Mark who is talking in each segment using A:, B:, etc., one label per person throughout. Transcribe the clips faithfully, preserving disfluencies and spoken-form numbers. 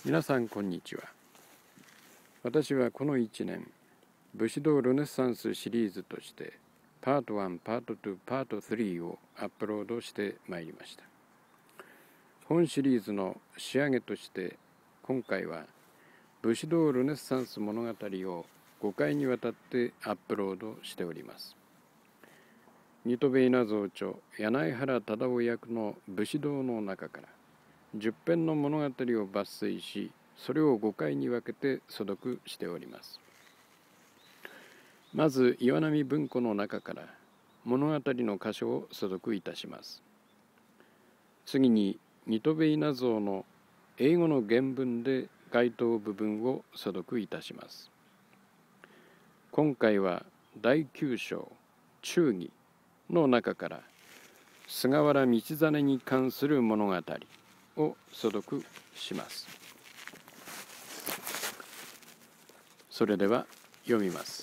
A: 皆さんこんにちは。私はこのいちねん、武士道ルネッサンスシリーズとしてパートワン、パートツー、パートスリーをアップロードしてまいりました。本シリーズの仕上げとして今回は武士道ルネッサンス物語をごかいにわたってアップロードしております。ニトベ稲造著柳原忠夫役の武士道の中からじゅっ編の物語を抜粋し、それをごかいに分けて素読しております。まず岩波文庫の中から物語の箇所を素読いたします。次にニトベ稲造の英語の原文で該当部分を素読いたします。今回はだいきゅう章忠義の中から菅原道真に関する物語を素読します。それでは読みます。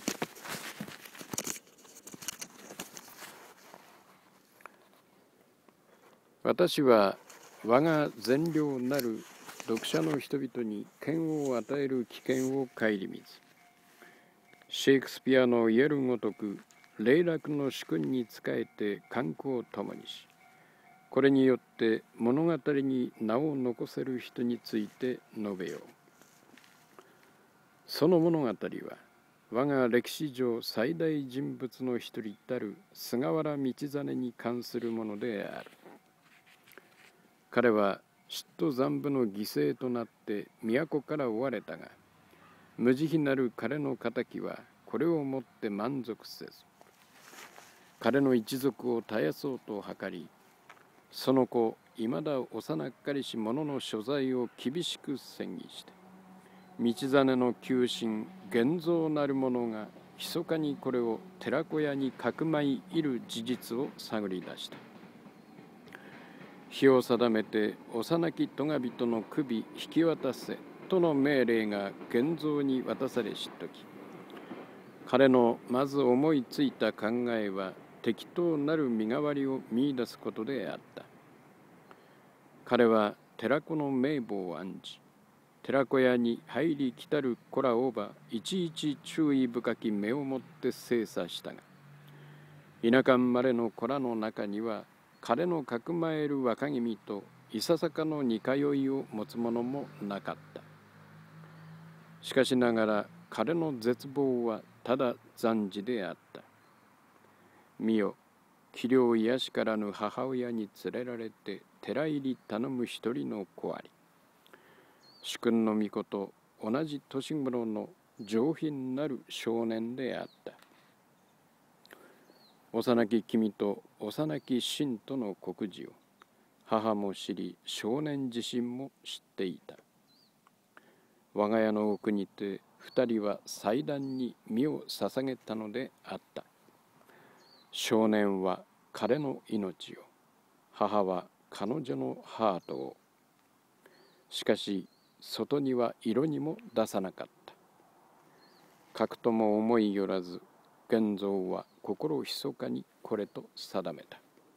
A: 私は我が善良なる読者の人々に嫌悪を与える危険を顧みず、シェイクスピアの言えるごとく霊楽の主君に仕えて観光を共にし、これによって物語に名を残せる人について述べよう。その物語は我が歴史上最大人物の一人たる菅原道真に関するものである。彼は嫉妬残部の犠牲となって都から追われたが、無慈悲なる彼の敵はこれをもって満足せず、彼の一族を絶やそうと図り、その子いまだ幼っかりし者の所在を厳しく詮議して、道真の旧臣源蔵なる者が密かにこれを寺子屋にかくまいいる事実を探り出した。日を定めて幼き咎人の首引き渡せとの命令が源蔵に渡されしとき、彼のまず思いついた考えは適当なる身代わりを見出すことであった。彼は寺子の名簿を案じ、寺子屋に入り来たる子らをばいちいち注意深き目をもって精査したが、田舎生まれの子らの中には彼のかくまえる若君といささかの似通いを持つ者もなかった。しかしながら彼の絶望はただ残事であった。見よ、器量癒しからぬ母親に連れられて寺入り頼む一人の子あり。主君の御子と同じ年頃の上品なる少年であった。幼き君と幼き臣との国事を母も知り、少年自身も知っていた。我が家の奥にて二人は祭壇に身を捧げたのであった。少年は彼の命を、母は彼女のハートを。しかし外には色にも出さなかった。かくとも思いよらず、源蔵は心密かにこれと定めた。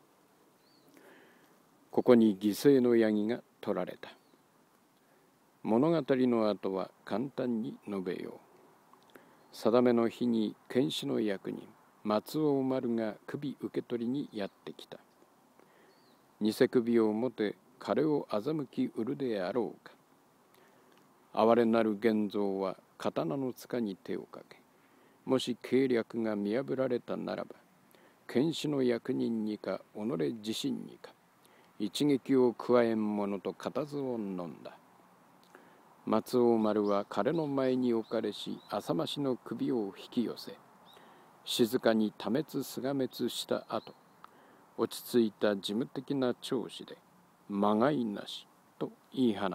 A: ここに犠牲のヤギが取られた。物語の後は簡単に述べよう。定めの日に検視の役人松尾丸が首受け取りにやってきた。偽首を持て彼を欺き売るであろうか。哀れなる源蔵は刀の塚に手をかけ、もし計略が見破られたならば、検視の役人にか己自身にか一撃を加えんものと固唾を飲んだ。松尾丸は彼の前に置かれし浅ましの首を引き寄せ、静かに多滅すが滅した後、落ち着いた事務的な調子でまがいなしと言い放った。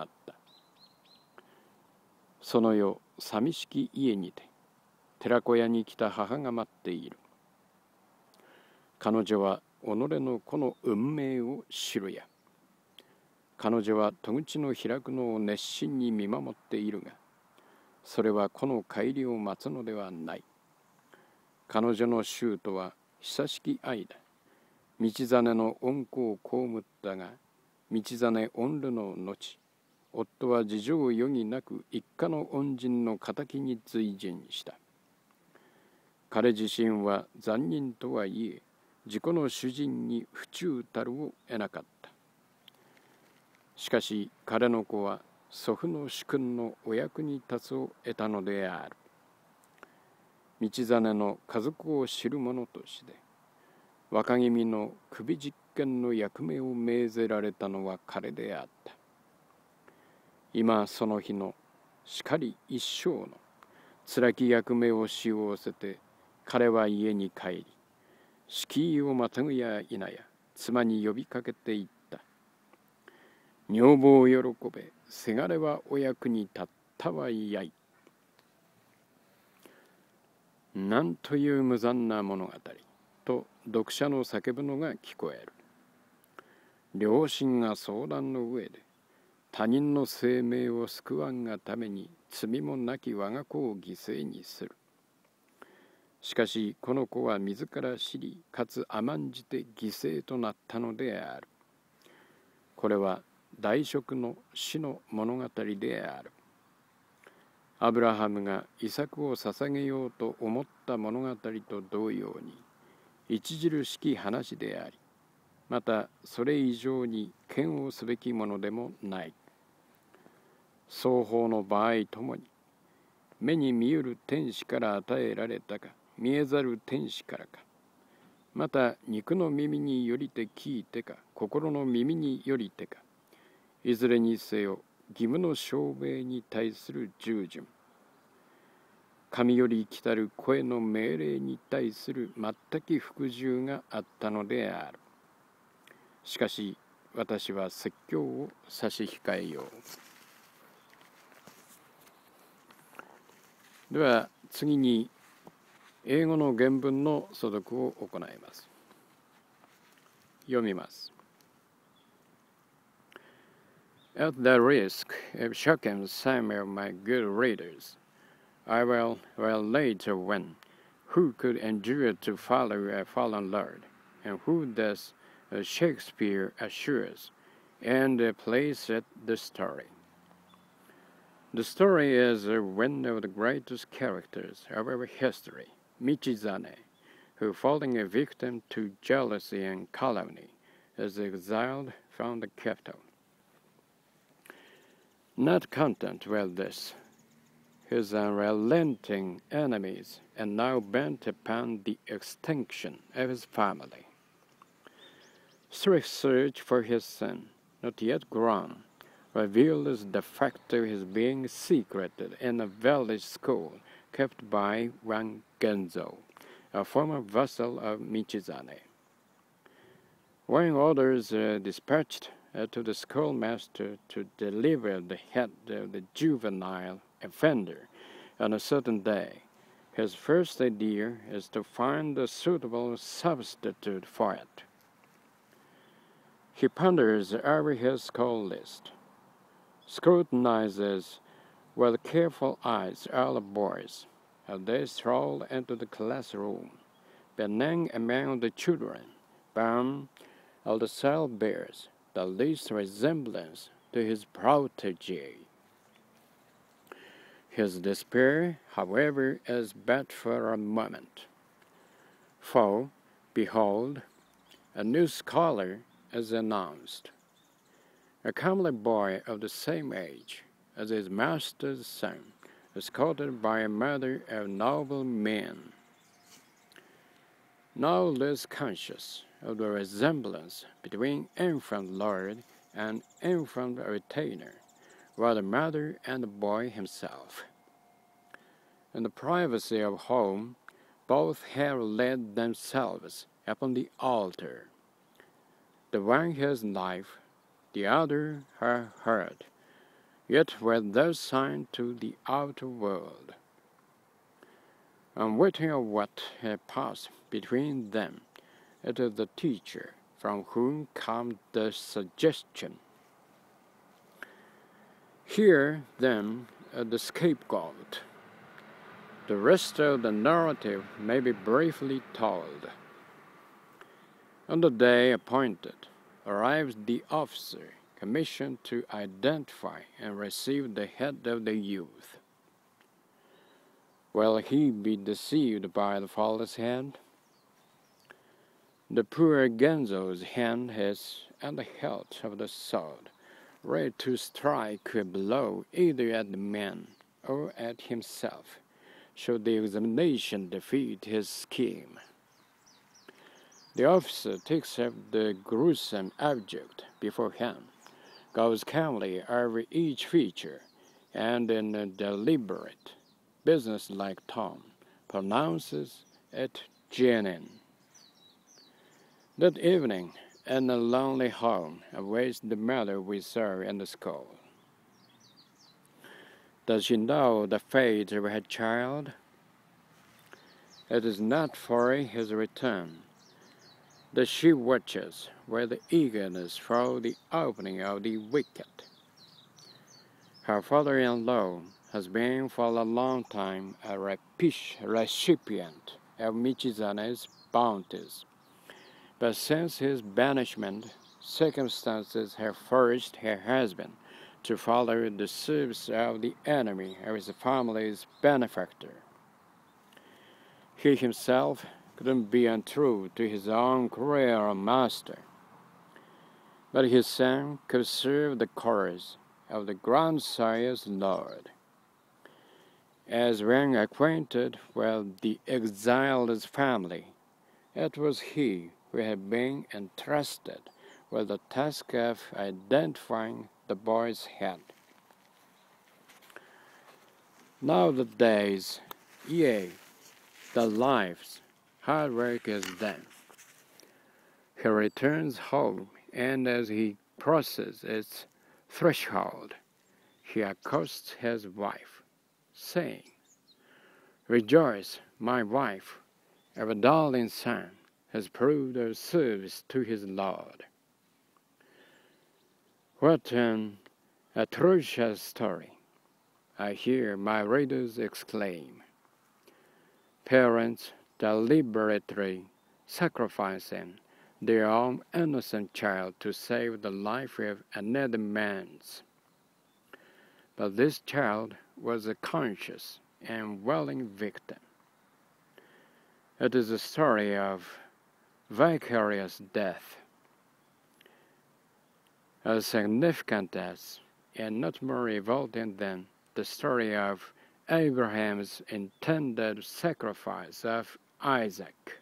A: その夜、寂しき家にて寺子屋に来た母が待っている。彼女は己の子の運命を知るや。彼女は戸口の開くのを熱心に見守っているが、それは子の帰りを待つのではない。彼女の舅は久しき間、道真の恩子を被ったが、道真御流の後、 夫は事情を余儀なく一家の恩人の敵に追陣した。彼自身は残忍とはいえ、自己の主人に不忠たるを得なかった。しかし彼の子は祖父の主君のお役に立つを得たのである。道真の家族を知る者として若君の首実験の役目を命ぜられたのは彼であった。今その日のしかり一生の辛き役目をしおわせて彼は家に帰り、敷居をまたぐや否や妻に呼びかけていった。女房喜べ、せがれはお役に立ったわやい。なんという無残な物語と読者の叫ぶのが聞こえる。両親が相談の上で他人の生命を救わんがために罪もなき我が子を犠牲にする。しかしこの子は自ら知りかつ甘んじて犠牲となったのである。これは大食の死の物語である。アブラハムがイサクを捧げようと思った物語と同様に著しき話であり、またそれ以上に嫌悪すべきものでもない。双方の場合ともに目に見える天使から与えられたか見えざる天使からか、また肉の耳によりて聞いてか心の耳によりてか、いずれにせよ義務の証明に対する従順、神より来たる声の命令に対する全く服従があったのである。しかし私は説教を差し控えよう。では次に英語の原文の素読を行います。読みます。At the risk of shocking some of my good readers, I will relate one who could endure to follow a fallen lord, and who thus, as Shakespeare assures, and plays at the story. The story is one of the greatest characters of our history, Michizane, who, falling a victim to jealousy and calumny, is exiled from the capital. Not content with this, his unrelenting enemies are now bent upon the extinction of his family. Strict search for his son, not yet grown, reveals the fact of his being secreted in a village school kept by one Genzo, a former vassal of Michizane. When orders are dispatched uh, to the schoolmaster to deliver the head of the juvenile offender on a certain day, his first idea is to find a suitable substitute for it. He ponders over his school list, scrutinizes with careful eyes all the boys as they stroll into the classroom, benign among the children, Baum also bears the least resemblance to his protege. His despair, however, is but for a moment. For, behold, a new scholar is announced, a comely boy of the same age as his master's son, escorted by a mother of noble men. No less conscious of the resemblance between infant lord and infant retainer were the mother and the boy himself. In the privacy of home, both have laid themselves upon the altar, the one his life, the other her heart, yet with no sign to the outer world. Unwitting of what had passed between them, it is the teacher from whom comes the suggestion. Here, then, is the scapegoat. The rest of the narrative may be briefly told. On the day appointed, arrives the officer commissioned to identify and receive the head of the youth. Will he be deceived by the false head? The poor Genzo's hand is at the hilt of the sword, ready to strike a blow either at the man or at himself, should the examination defeat his scheme. The officer takes up the gruesome object beforehand, goes calmly over each feature, and in a deliberate, business-like tone, pronounces it genuine. That evening, in a lonely home, awaits the mother with sorrow in the skull. Does she know the fate of her child? It is not for his return that she watches with eagerness for the opening of the wicket. Her father-in-law has been for a long time a recipient of Michizane's bounties, but since his banishment, circumstances have forced her husband to follow the service of the enemy of his family's benefactor. He himself couldn't be untrue to his own cruel master, but his son could serve the cause of the grandsire's lord. As when acquainted with the exiled's family, it was he who had been entrusted with the task of identifying the boy's head. Now the days, yea, the life's hard work is done. He returns home, and as he crosses its threshold, he accosts his wife, saying, "Rejoice, my wife, our darling son has proved of service to his Lord." What an atrocious story, I hear my readers exclaim. Parents deliberately sacrificing their own innocent child to save the life of another man's. But this child was a conscious and willing victim. It is a story of vicarious death, as significant as, and not more revolting than, the story of Abraham's intended sacrifice of Isaac.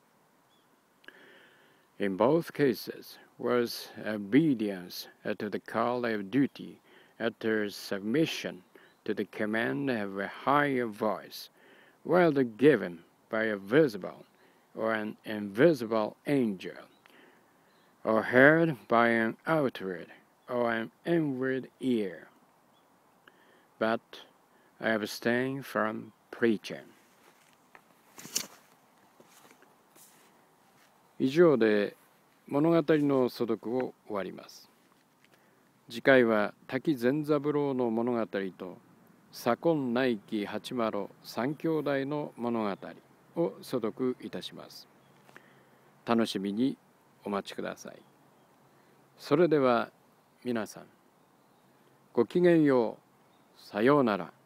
A: In both cases was obedience to the call of duty, utter submission to the command of a higher voice, whether given by a visible or an invisible angel, or heard by an outward or an inward ear. But I abstain from preaching. 以上で物語の素読を終わります。次回は滝善三郎の物語と左近内記八丸三兄弟の物語を素読いたします。楽しみにお待ちください。それでは皆さん、ごきげんよう。さようなら。